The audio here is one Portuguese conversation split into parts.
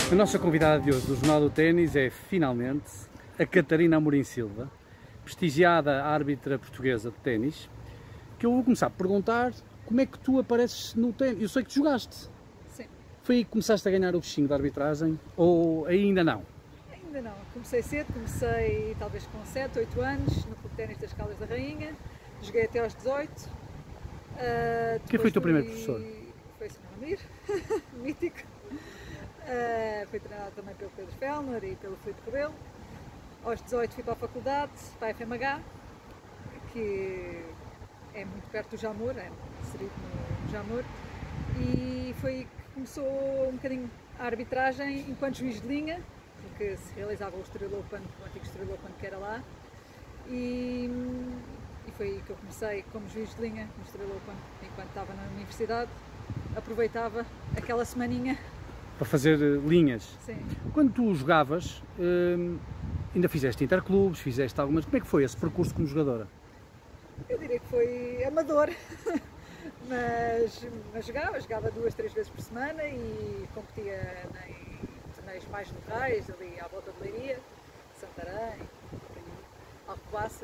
A nossa convidada de hoje do Jornal do Ténis é, finalmente, a Catarina Amorim Silva, prestigiada árbitra portuguesa de ténis, que eu vou começar por perguntar como é que tu apareces no ténis. Eu sei que tu jogaste. Sim. Foi aí que começaste a ganhar o bichinho da arbitragem ou ainda não? Ainda não. Comecei cedo, comecei talvez com 7, 8 anos, no Clube de Ténis das Caldas da Rainha. Joguei até aos 18. Quem foi o teu primeiro professor? Foi o Sr. Ramiro, mítico. Fui treinado também pelo Pedro Fellner e pelo Filipe Rebelo. Aos 18 fui para a faculdade, para a FMH, que é muito perto do Jamor, é inserido no Jamor, e foi aí que começou um bocadinho a arbitragem enquanto juiz de linha, porque se realizava o Estoril Open, o antigo Estoril Open que era lá, e foi aí que eu comecei como juiz de linha no Estoril Open, enquanto estava na universidade, aproveitava aquela semaninha para fazer linhas. Sim. Quando tu jogavas, ainda fizeste interclubes, fizeste algumas. Como é que foi esse percurso como jogadora? Eu diria que foi amador, mas jogava 2, 3 vezes por semana e competia em torneios mais locais, ali à volta de Leiria, Santarém, Alcobaça,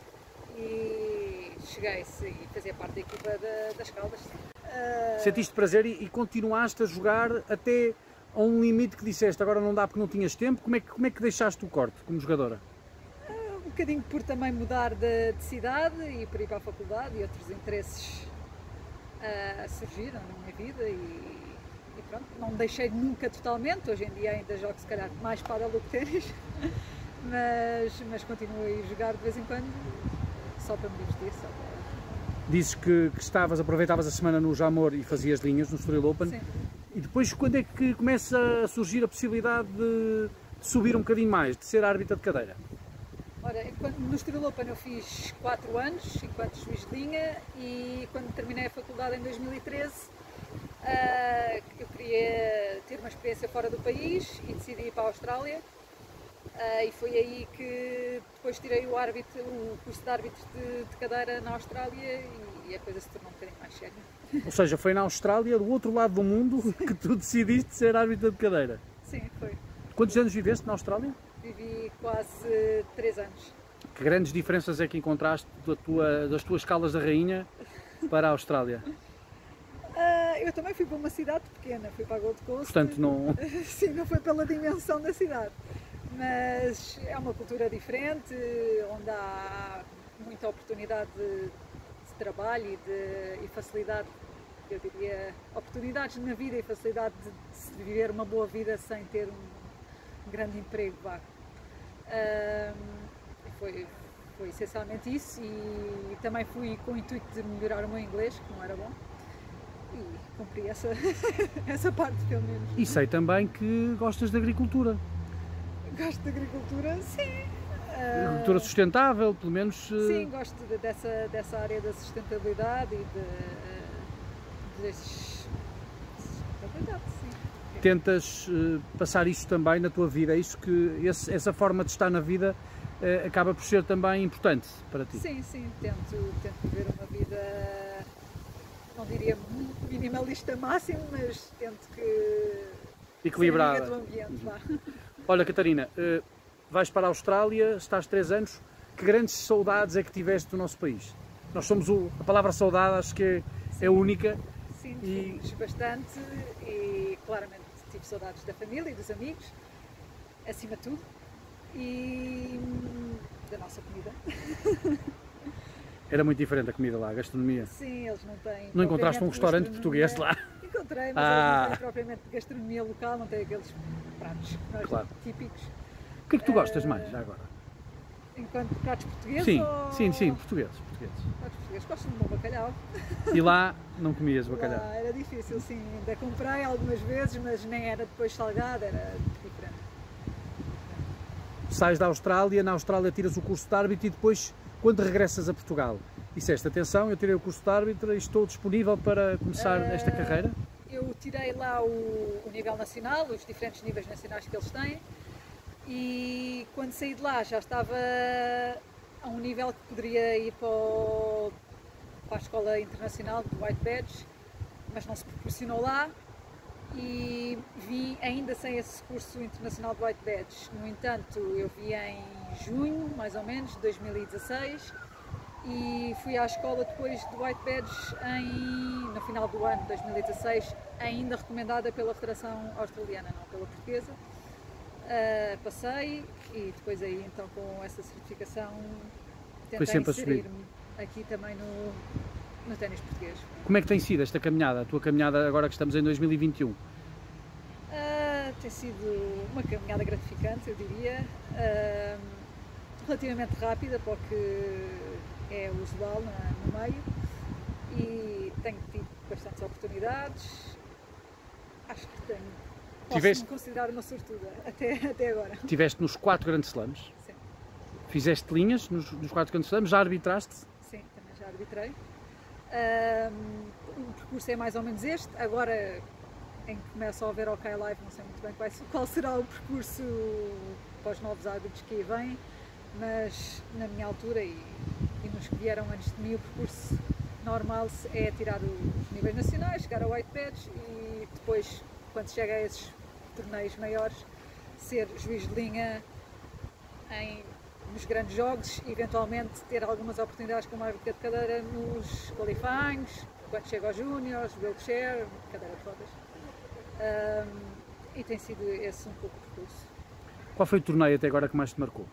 e cheguei-se e fazia parte da equipa das Caldas. Sentiste prazer e continuaste a jogar até a um limite que disseste agora não dá porque não tinhas tempo? Como é que deixaste o corte como jogadora? Um bocadinho por também mudar de cidade e por ir para a faculdade e outros interesses surgiram na minha vida e pronto, não deixei nunca totalmente. Hoje em dia ainda jogo se calhar mais pádel do que ténis, mas continuo a ir jogar de vez em quando só para me divertir. Dizes que aproveitavas a semana no Jamor e fazias linhas no Estoril Open. Sim. E depois quando é que começa a surgir a possibilidade de subir um bocadinho mais, de ser árbitra de cadeira? Ora, no Estoril Open eu fiz 4 anos enquanto juiz de linha e quando terminei a faculdade em 2013 eu queria ter uma experiência fora do país e decidi ir para a Austrália e foi aí que depois tirei o curso de árbitro de cadeira na Austrália e a coisa se tornou um bocadinho mais séria. Ou seja, foi na Austrália, do outro lado do mundo, que tu decidiste ser árbitra de cadeira? Sim, foi. Quantos anos viveste na Austrália? Vivi quase 3 anos. Que grandes diferenças é que encontraste das tuas Caldas da Rainha para a Austrália? Eu também fui para uma cidade pequena, fui para a Gold Coast. Portanto, não... Sim, não foi pela dimensão da cidade, mas é uma cultura diferente, onde há muita oportunidade de trabalho e facilidade, eu diria, oportunidades na vida e facilidade de se viver uma boa vida sem ter um grande emprego. Foi essencialmente isso e também fui com o intuito de melhorar o meu inglês, que não era bom, e cumpri essa parte pelo menos. E sei também que gostas de agricultura. Gosto de agricultura, sim. Agricultura sustentável, pelo menos... Sim, gosto dessa área da sustentabilidade e de sustentabilidade, sim. Tentas passar isso também na tua vida, é isso que essa forma de estar na vida acaba por ser também importante para ti? Sim, sim, tento viver uma vida, não diria minimalista máximo, mas tento que... equilibrada. Do ambiente, vá. Olha, Catarina, vais para a Austrália, estás 3 anos, que grandes saudades é que tiveste do nosso país? Nós somos a palavra saudade, acho que é única. Sim, fomos bastante e claramente tive saudades da família e dos amigos, acima de tudo, e da nossa comida. Era muito diferente a comida lá, a gastronomia? Sim, eles não têm... Não encontraste um restaurante português lá? Encontrei, mas eles não têm propriamente gastronomia local, não têm aqueles pratos típicos. O que é que tu gostas mais, já agora? Enquanto pratos portugueses? Sim, ou... sim, portugueses. Pratos portugueses, gosto de um bom bacalhau. E lá não comias bacalhau? Lá era difícil, sim, ainda comprei algumas vezes, mas nem era depois salgado, era diferente. Sais da Austrália, na Austrália tiras o curso de árbitro e depois, quando regressas a Portugal, disseste, atenção, eu tirei o curso de árbitro e estou disponível para começar esta carreira? Eu tirei lá o nível nacional, os diferentes níveis nacionais que eles têm, e quando saí de lá já estava a um nível que poderia ir para a Escola Internacional do White Badge, mas não se proporcionou lá e vi ainda sem esse curso internacional de White Badge. No entanto, eu vi em junho, mais ou menos, de 2016, e fui à escola depois do White Badge no final do ano de 2016, ainda recomendada pela Federação Australiana, não pela portuguesa. Passei e depois aí então com essa certificação tentei inserir-me aqui também no ténis português. Como é que tem sido esta caminhada, a tua caminhada agora que estamos em 2021? Tem sido uma caminhada gratificante, eu diria, relativamente rápida para o que é usual no meio, e tenho tido bastantes oportunidades. Acho que posso-me considerar uma sortuda até agora. Estiveste nos 4 grandes slams? Sim. Fizeste linhas nos 4 grandes slams? Já arbitraste? Sim, também já arbitrei. O percurso é mais ou menos este. Agora, em que começo a ver OK Live, não sei muito bem qual será o percurso para os novos árbitros que aí vêm, mas na minha altura e nos que vieram antes de mim, o percurso normal é tirar os níveis nacionais, chegar ao White Badge e depois, quando se chega a esses torneios maiores, ser juiz de linha nos grandes jogos e eventualmente ter algumas oportunidades como árbitro de cadeira nos qualifyings, quando chega aos júniores, wheelchair, cadeira de rodas. E tem sido esse um pouco o percurso. Qual foi o torneio até agora que mais te marcou?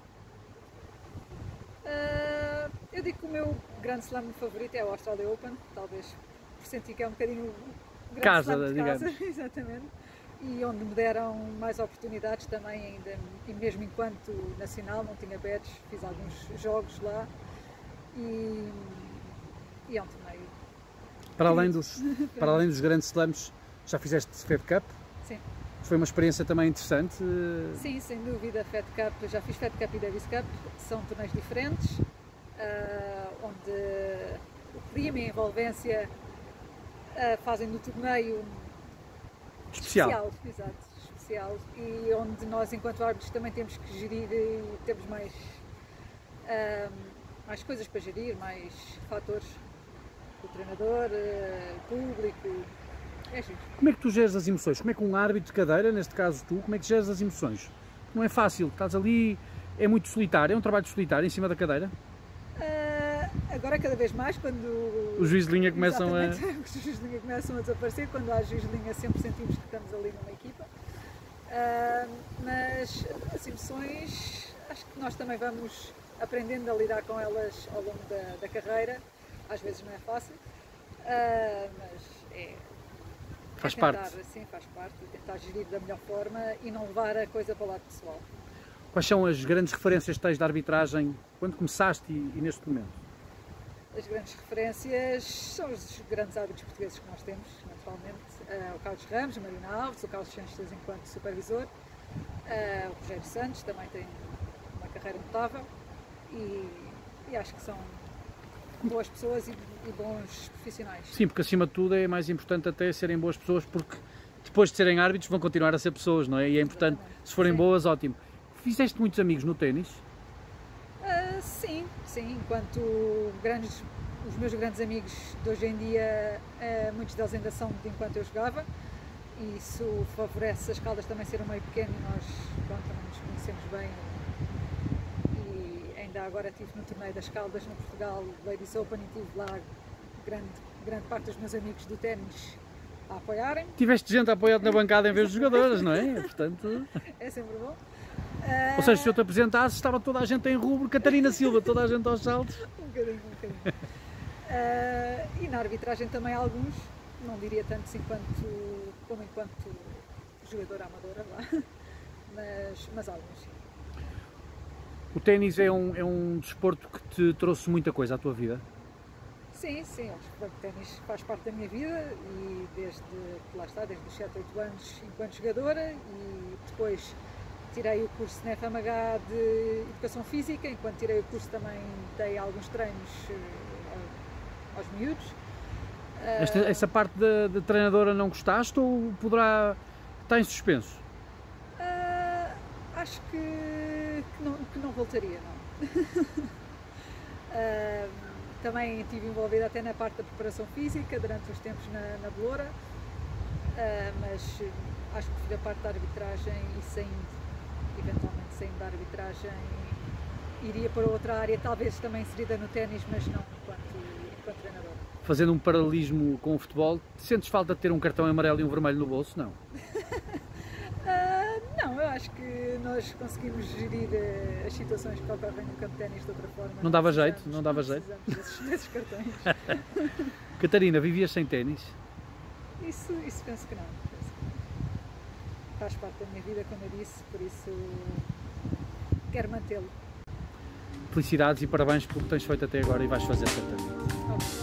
Eu digo que o meu grande slam favorito é o Australia Open, talvez por sentir que é um bocadinho o grande slam de casa, exatamente, e onde me deram mais oportunidades também ainda, e mesmo enquanto nacional não tinha badge, fiz alguns jogos lá e é um torneio. Para além dos grandes slams, já fizeste Fed Cup? Sim. Foi uma experiência também interessante? Sim, sem dúvida. Fed Cup, já fiz Fed Cup e Davis Cup, são torneios diferentes, onde o clima e a envolvência fazem do torneio especial. Exato, especial, e onde nós, enquanto árbitros, também temos que gerir e temos mais coisas para gerir, mais fatores, o treinador, o público. É giro. Como é que tu geres as emoções? Como é que um árbitro de cadeira, neste caso tu, como é que geres as emoções? Não é fácil, estás ali, é muito solitário, é um trabalho solitário em cima da cadeira? Agora cada vez mais, quando os juízes de linha começam os juízes de linha começam a desaparecer, quando há juízes de linha sempre sentimos que estamos ali numa equipa. Mas as emoções, acho que nós também vamos aprendendo a lidar com elas ao longo da carreira. Às vezes não é fácil, mas faz tentar, parte. Sim, faz parte, e tentar gerir da melhor forma e não levar a coisa para o lado pessoal. Quais são as grandes referências que tens de arbitragem quando começaste e neste momento? As grandes referências são os grandes árbitros portugueses que nós temos, naturalmente. O Carlos Ramos, o Marina Alves, o Carlos Sanches enquanto supervisor, o Rogério Santos também tem uma carreira notável e acho que são boas pessoas e bons profissionais. Sim, porque acima de tudo é mais importante até serem boas pessoas, porque depois de serem árbitros vão continuar a ser pessoas, não é? E é importante, se forem boas, ótimo. Fizeste muitos amigos no ténis? Sim, enquanto os meus grandes amigos de hoje em dia, muitos deles ainda são de enquanto eu jogava, e isso favorece as Caldas também ser um meio pequeno e nós também nos conhecemos bem. E ainda agora estive no torneio das Caldas no Portugal Ladies Open e tive lá grande parte dos meus amigos do ténis a apoiarem. Tiveste gente a apoiar-te na bancada em vez de jogadoras, não é? Portanto... É sempre bom. Ou seja, se eu te apresentasse, estava toda a gente em rubro, Catarina Silva, toda a gente aos saltos. Um bocadinho. E na arbitragem também alguns, não diria tantos como enquanto jogadora amadora lá, mas alguns sim. O ténis é um desporto que te trouxe muita coisa à tua vida? Sim, acho que o ténis faz parte da minha vida e desde os 7, 8 anos enquanto jogadora, e depois tirei o curso na FMH de Educação Física, enquanto tirei o curso também dei alguns treinos aos miúdos. Essa parte de treinadora não gostaste ou está em suspenso? Acho que não voltaria, não. Também estive envolvida até na parte da preparação física durante os tempos na Beloura. mas acho que prefiro a parte da arbitragem e eventualmente saindo da arbitragem, iria para outra área, talvez também inserida no ténis, mas não enquanto treinador. Fazendo um paralelismo com o futebol, sentes falta de ter um cartão amarelo e um vermelho no bolso? Não? Não, eu acho que nós conseguimos gerir as situações que ocorrem no campo de ténis de outra forma. Não dava jeito? Não dava jeito? Desses cartões. Catarina, vivias sem ténis? Isso penso que não. Faz parte da minha vida, como eu disse, por isso quero mantê-lo. Felicidades e parabéns pelo que tens feito até agora e vais fazer certamente. Obrigada.